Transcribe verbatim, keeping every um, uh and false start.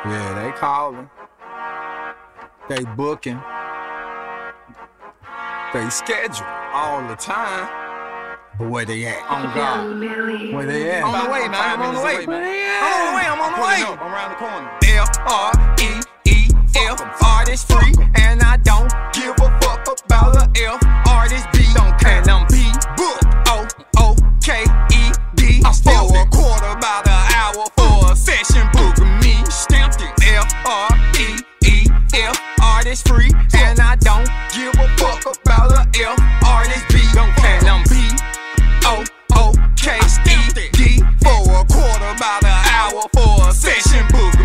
Yeah, they calling. They booking. They schedule all the time. But where they at? On God. Where they at? On the way, man. I'm on the way. Where they at? I'm on the way. I'm on the way. I'm around the corner. F R E E F. Artist free. And I don't give a fuck about a F. Artist B. Don't care. And I'm B. Book. O. O. K. E. D. I for a quarter about an hour for a session. Book me. Stamped it. F R E E F. Artist free. And I don't give a fuck about a F. Artist B. Don't care. And I'm B. O. O. K. E. D. For a quarter about an hour for a session. Book